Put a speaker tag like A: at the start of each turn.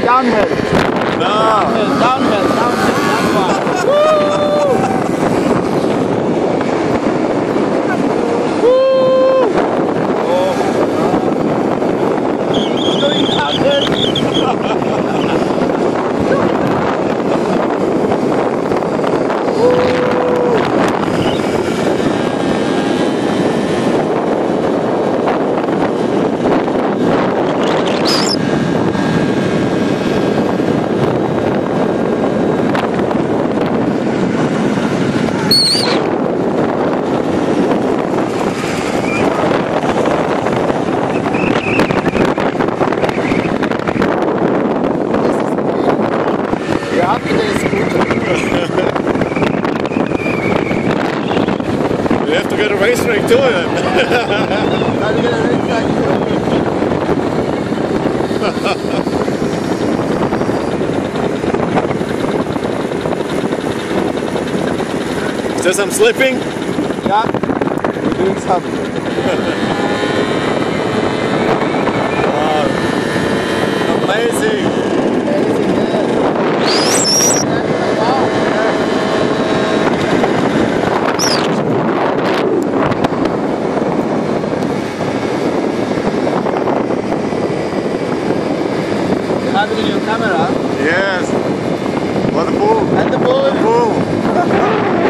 A: downhill.
B: No.
A: Downhill, that one. Woo! Woo! Oh. It's going downhill.
B: You have to get a race track too then. Is there some slipping?
A: Yeah, we're doing something.
B: Wow. Amazing.
A: Have it in your camera.
B: Yes. What a bull.
A: And the bull.
B: A bull.